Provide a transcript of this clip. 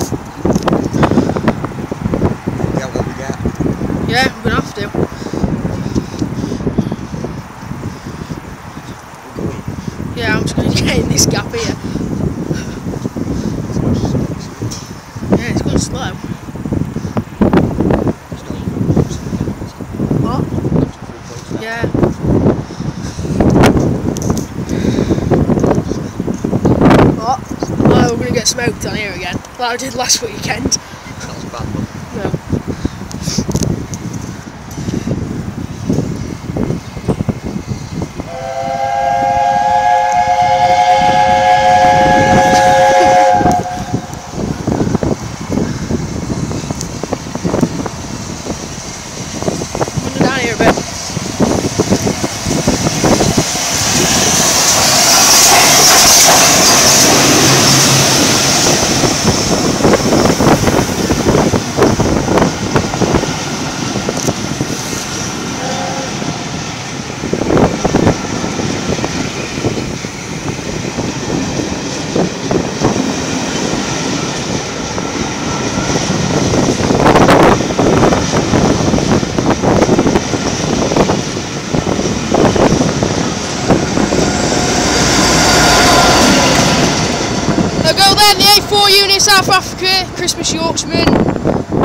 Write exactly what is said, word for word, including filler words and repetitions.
Get what we get. Yeah, we're gonna have to. Yeah, I'm just gonna get in this gap here. Yeah, it's going slow. What? Yeah. What? Oh, we're gonna get smoked on here again, like I did last weekend. That was bad, man. No. Down here a bit. There go then, the A four unit South Africa, Christmas Yorksman.